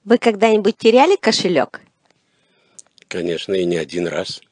Вы когда-нибудь теряли кошелек? Конечно, и не один раз.